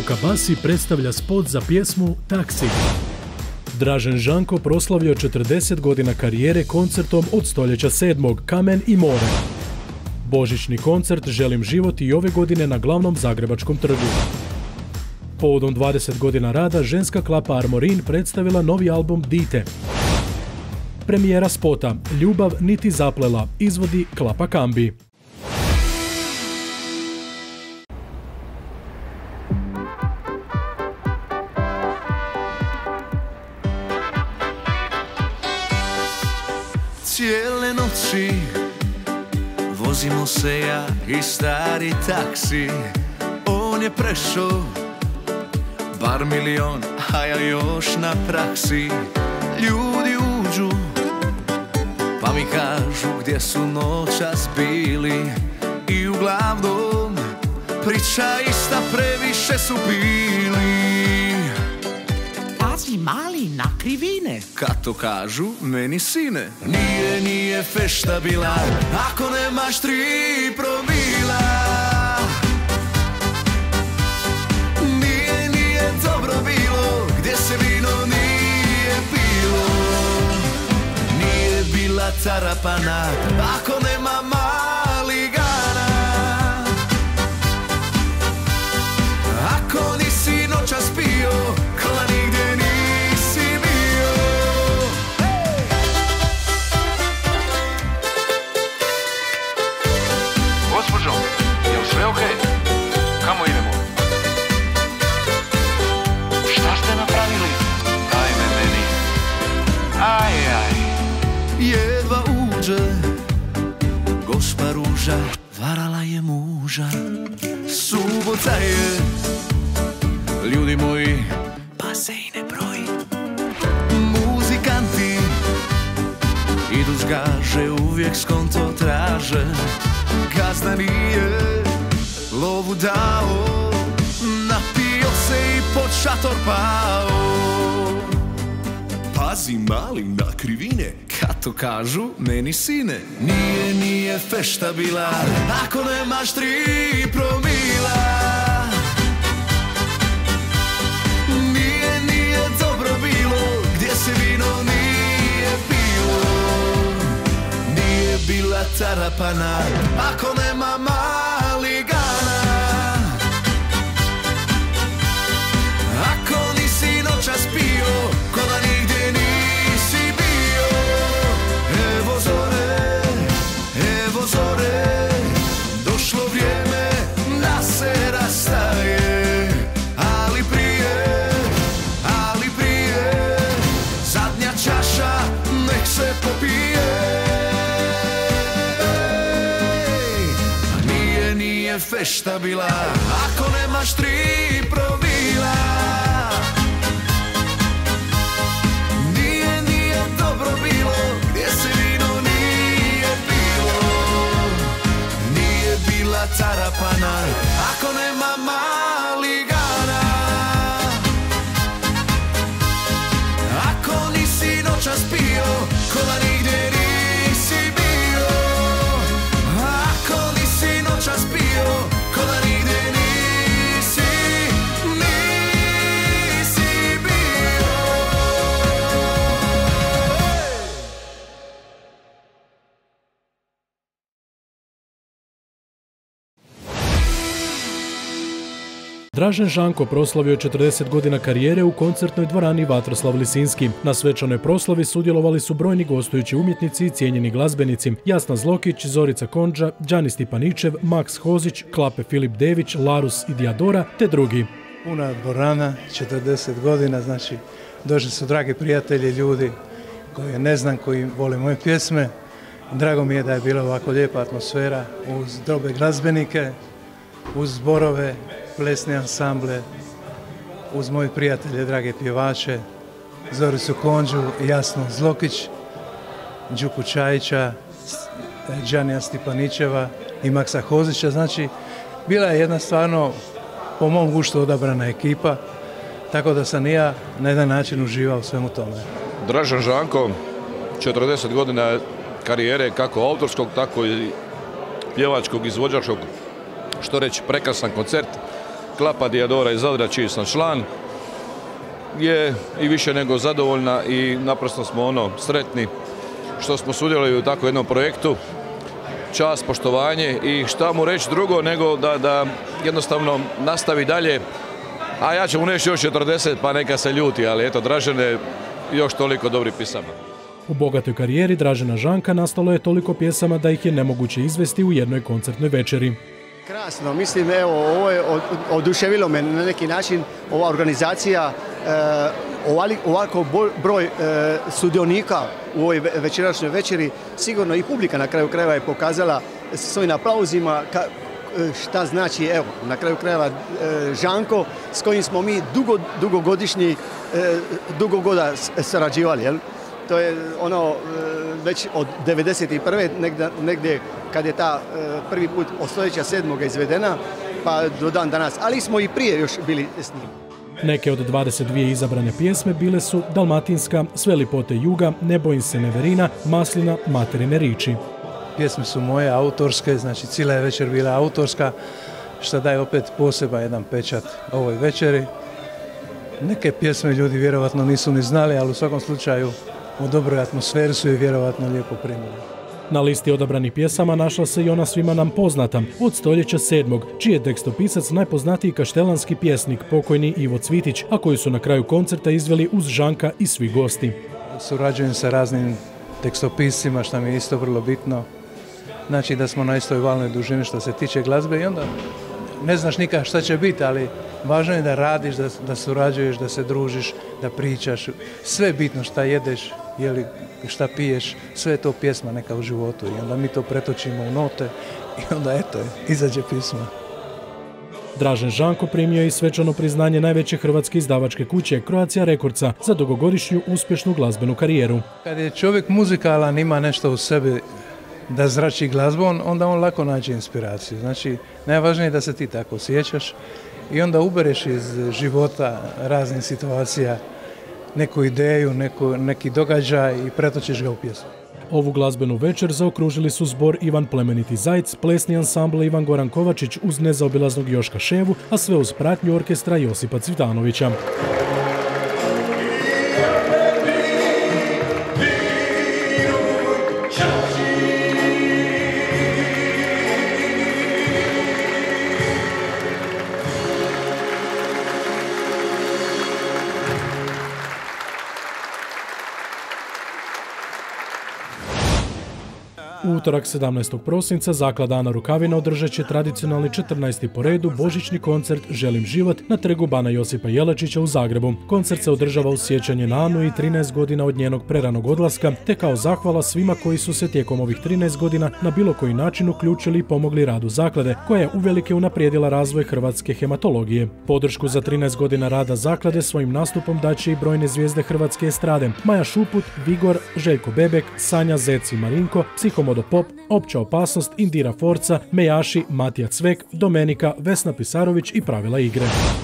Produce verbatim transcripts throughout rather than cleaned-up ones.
Luka Basi predstavlja spot za pjesmu Taksi. Dražen Žanko proslavio četrdeset godina karijere koncertom od stoljeća sedmog Kamen i more. Božićni koncert Želim život i ove godine na glavnom zagrebačkom trgu. Povodom dvadeset godina rada ženska klapa Armorin predstavila novi album Dite. Premijera spota Ljubav niti zaplela izvodi klapa Kambi. Cijele noći vozimo se ja i stari taksi. On je prešao bar milion, a ja još na praksi. Ljudi uđu pa mi kažu gdje su noćas bili. I uglavnom priča ista, previše su bili. Pazi mali na krivine, kad to kažu meni sine. Nije, nije fešta bila ako nemaš tri promila. Nije, nije dobro bilo gdje se vino nije pilo. Nije bila carapana ako nema maligana. Ako nisi noćas pio, kla nigdje nisi bio. Hey! Gospođo, je li sve okej? Okay? Kamo idemo? Šta ste napravili? Ajme meni. Aj, aj. Jedva uđe gospa Ruža, varala je muža. Subota je, ljudi moji, pa se i ne broji. Muzikanti idu zgaže, uvijek skonto traže. Gazda nije lovu dao, napio se i pod šator pao. Pazi mali na krivine, kad to kažu meni sine. Nije, nije fešta bila ako nemaš tri promila. Nije, nije dobro bilo gdje se vino nije pilo. Nije bila carapana ako nema maligana. Ako nisi noćas pio, ko da nigdje nisi bio. Evo zore, evo zore, došlo vrijeme da se rastaje. Ali prije, ali prije, zadnja čaša nek se popije. Nije, nije fešta bila ako nemaš tri promila. Nije, nije dobro bilo gdje se vino nije pilo. Nije bila carapana ako nema maligana. Ako nisi noćas pio, ko da nigdje nisi bio. Ako nisi noćas pio, ko da nigdje nisi, nisi bio. Dražen Žanko proslavio četrdeset godina karijere u koncertnoj dvorani Vatroslav Lisinski. Na svečanoj proslavi sudjelovali su brojni gostujući umjetnici i cijenjeni glazbenici: Jasna Zlokić, Zorica Konđa, Đani Stipaničev, Maks Hozić, Klape Filip Dević, Larus i Diadora te drugi. Puna dvorana, četrdeset godina, znači došli su dragi prijatelji, ljudi koje ne znam, koji vole moje pjesme. Drago mi je da je bila ovako lijepa atmosfera uz dobre glazbenike, uz zborove, plesne ansamble, uz moji prijatelje, drage pjevače, Zoricu Konđu, Jasnu Zlokić, Đuku Čajića, Đanija Stipaničeva i Maksa Hozića. Znači, bila je jedna stvarno, po mom guštu, odabrana ekipa, tako da sam i ja na jedan način uživao u svemu tome. Dražen Žanko, četrdeset godina karijere, kako autorskog, tako i pjevačkog, izvođačkog, što reći, prekrasan koncert. Klapa Diadora iz Zadra, čiji sam član, je i više nego zadovoljna i naprosto smo ono sretni što smo sudjelovali u takvom jednom projektu. Čast, poštovanje i šta mu reći drugo nego da, da jednostavno nastavi dalje. A ja ću mu reći još četrdeset pa neka se ljuti, ali eto Dražene još toliko dobrih pjesama. U bogatoj karijeri Dražena Žanka nastalo je toliko pjesama da ih je nemoguće izvesti u jednoj koncertnoj večeri. Krasno, mislim, evo, ovo je oduševilo me na neki način, ova organizacija, e, ovako broj e, sudionika u ovoj večerašnjoj večeri, sigurno i publika na kraju krajeva je pokazala s svojim aplauzima ka, šta znači, evo, na kraju krajeva e, Žanko, s kojim smo mi dugo, dugogodišnji, e, dugo goda sarađivali, jel? To je ono već od devedeset prve negdje, negdje kad je ta prvi put od stoljeća sedmoga izvedena, pa do dan danas. Ali smo i prije još bili s njim. Neke od dvadeset dvije izabrane pjesme bile su Dalmatinska, Sve lipote juga, Ne bojim se Neverina, Maslina, Materine riči. Pjesme su moje, autorske, znači cijela je večer bila autorska, što daje opet poseban jedan pečat ovoj večeri. Neke pjesme ljudi vjerovatno nisu ni znali, ali u svakom slučaju u dobroj atmosferi su je vjerovatno lijepo primili. Na listi odabranih pjesama našla se i ona svima nam poznata, od stoljeća sedmog, čiji je tekstopisac najpoznatiji kaštelanski pjesnik, pokojni Ivo Cvitić, a koji su na kraju koncerta izveli uz Žanka i svi gosti. Surađujem sa raznim tekstopiscima, što mi je isto vrlo bitno. Znači da smo na istoj valnoj dužini što se tiče glazbe i onda ne znaš nikad šta će biti, ali važno je da radiš, da, da surađuješ, da se družiš, da pričaš. Sve je bitno, šta jedeš, jeli, šta piješ, sve je to pjesma neka u životu i onda mi to pretočimo u note i onda eto je, izađe pismo. Dražen Žanko primio je i svečano priznanje najveće hrvatske izdavačke kuće Croatia Recordsa za dugogodišnju uspješnu glazbenu karijeru. Kad je čovjek muzikalan, ima nešto u sebi da zrači glazbom, onda on lako nađe inspiraciju. Znači, najvažnije je da se ti tako osjećaš i onda ubereš iz života raznih situacija neku ideju, neku, neki događaj i pretočiš ga u pjesmu. Ovu glazbenu večer zaokružili su zbor Ivan Plemeniti Zajc, plesni ansambl Ivan Goran Kovačić uz nezaobilaznog Joška Ševu, a sve uz pratnju orkestra Josipa Cvitanovića. U utorak sedamnaestog prosinca Zaklada Ana Rukavina održat će tradicionalni četrnaesti po redu božićni koncert Želim život na trgu Bana Josipa Jelačića u Zagrebu. Koncert se održava u sjećanje na Anu i trinaest godina od njenog preranog odlaska, te kao zahvala svima koji su se tijekom ovih trinaest godina na bilo koji način uključili i pomogli radu Zaklade, koja je uvelike unaprijedila razvoj hrvatske hematologije. Podršku za trinaest godina rada Zaklade svojim nastupom daće i brojne zvijezde hrvatske estrade: Maja Šuput, Vigor, Željko Bebek, Sanja Zec i Marinko, Psihomodo Pop, Opća opasnost, Indira Forca, Mejaši, Matija Cvek, Domenika, Vesna Pisarović i Pravila igre.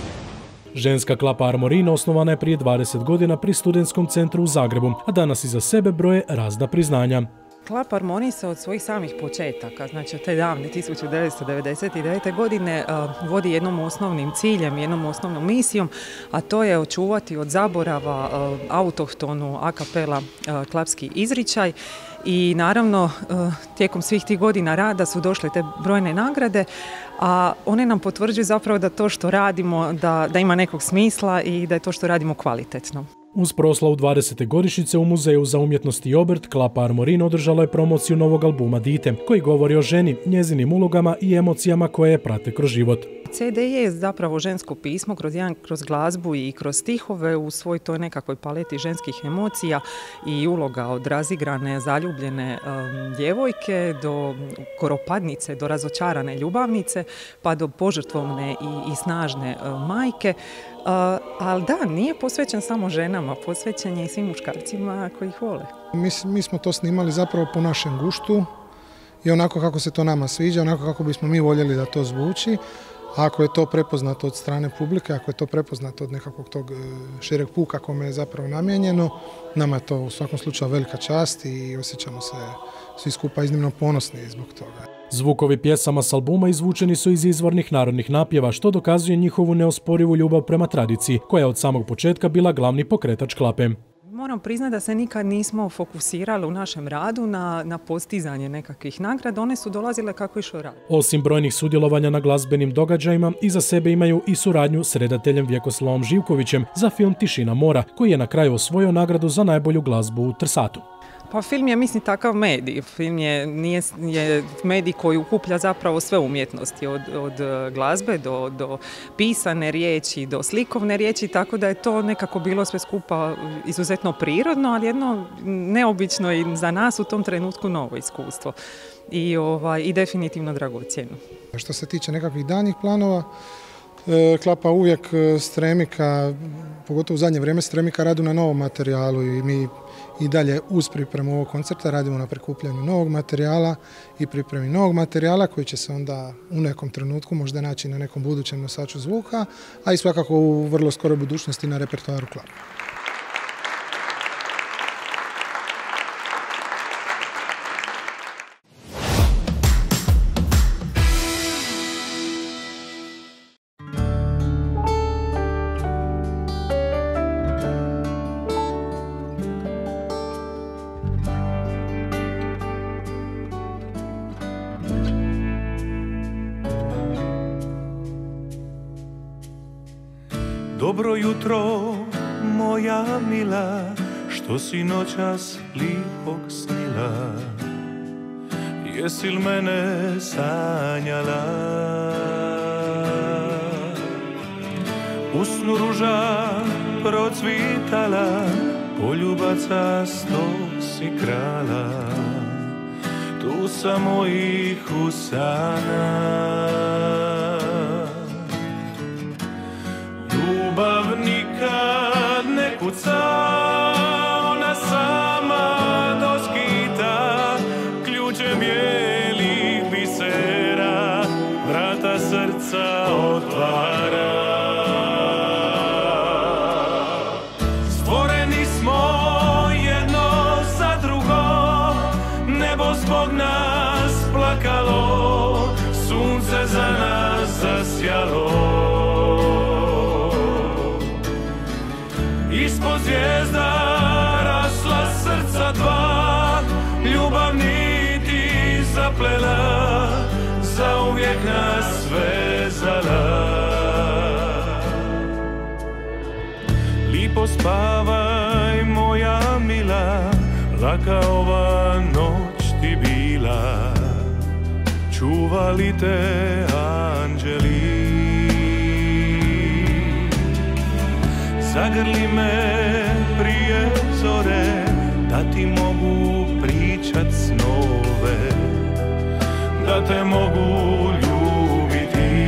Ženska klapa Armorin osnovana je prije dvadeset godina pri Studentskom centru u Zagrebu, a danas iza sebe broje razna priznanja. Klapa Armorin se od svojih samih početaka, znači od te davne tisuću devetsto devedeset devete. godine uh, vodi jednom osnovnim ciljem, jednom osnovnom misijom, a to je očuvati od zaborava uh, autohtonu a kapela uh, klapski izričaj. I naravno, uh, tijekom svih tih godina rada su došle te brojne nagrade, a one nam potvrđuju zapravo da to što radimo, da, da ima nekog smisla i da je to što radimo kvalitetno. Uz proslavu dvadesete godišnjice u Muzeju za umjetnost i obrt, klapa Armorin održala je promociju novog albuma Dite, koji govori o ženi, njezinim ulogama i emocijama koje je prate kroz život. ce de je zapravo žensko pismo kroz, jedan, kroz glazbu i kroz stihove u svoj toj nekakvoj paleti ženskih emocija i uloga od razigrane, zaljubljene um, djevojke do koropadnice, do razočarane ljubavnice, pa do požrtvovne i, i snažne uh, majke. Uh, ali da, nije posvećen samo ženama, posvećen je i svim muškarcima koji ih vole. Mi, mi smo to snimali zapravo po našem guštu i onako kako se to nama sviđa, onako kako bismo mi voljeli da to zvuči. ako je to prepoznato od strane publike, ako je to prepoznato od nekakvog tog šireg puka kome je zapravo namijenjeno, nama je to u svakom slučaju velika čast i osjećamo se svi skupa iznimno ponosni zbog toga. Zvukovi pjesama s albuma izvučeni su iz izvornih narodnih napjeva, što dokazuje njihovu neosporivu ljubav prema tradiciji, koja je od samog početka bila glavni pokretač Klape. Moram priznati da se nikad nismo fokusirali u našem radu na, na postizanje nekakvih nagrada, one su dolazile kako išao rad. Osim brojnih sudjelovanja na glazbenim događajima, iza sebe imaju i suradnju s redateljem Vjekoslavom Živkovićem za film Tišina mora, koji je na kraju osvojio nagradu za najbolju glazbu u Trsatu. Pa film je, mislim, takav medij. Film je, nije, je medij koji ukuplja zapravo sve umjetnosti, od, od glazbe do, do pisane riječi, do slikovne riječi, tako da je to nekako bilo sve skupa izuzetno prirodno, ali jedno neobično i za nas u tom trenutku novo iskustvo. I, ovaj, i definitivno dragocjeno. Što se tiče nekakvih daljnjih planova, Klapa uvijek stremi ka, pogotovo u zadnje vrijeme, stremi ka radu na novom materijalu i mi i dalje uz pripremu ovog koncerta radimo na prikupljanju novog materijala i pripremi novog materijala koji će se onda u nekom trenutku možda naći na nekom budućem nosaču zvuka, a i svakako u vrlo skoroj budućnosti na repertoaru Klape. Dobro jutro, moja mila, što si noćas lipog snila, jesi li mene sanjala? U snu ruža procvitala, poljubaca sto si krala, tu sam mojih usana. Ljubav nikad ne kuca, ona sama doskita, ključem bijelih bisera vrata srca otvara. Stvoreni smo jedno za drugo, nebo zbog nas plakalo, sunce za nas zasjalo. Ispod zvijezda rasla srca dva, ljubav niti zaplela, zauvijek nas vezala. Lipo spavaj, moja mila, laka ova noć ti bila, čuvali te anđeli. Zagrli me prije zore, da ti mogu pričat snove, da te mogu ljubiti.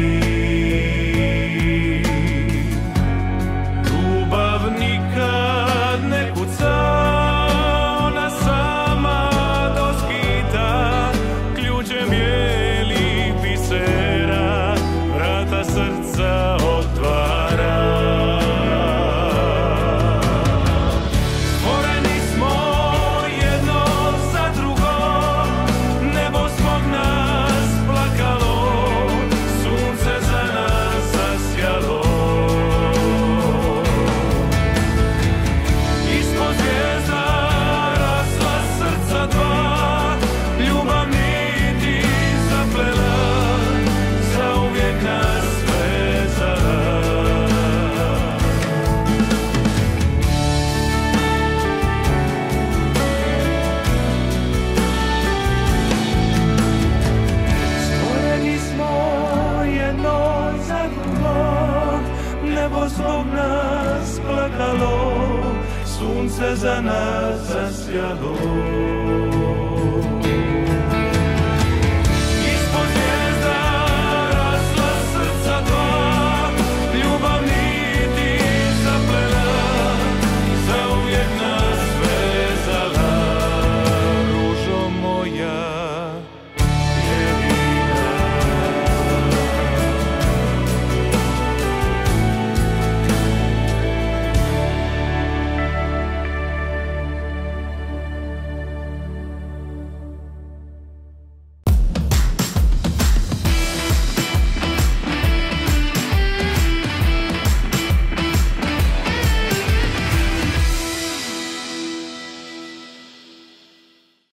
Ljubav nikad ne kuca, ona sama doskita, ključem bijelih bisera vrata srca otvara. Zbog nas plakalo, sunce za nas zasjalo.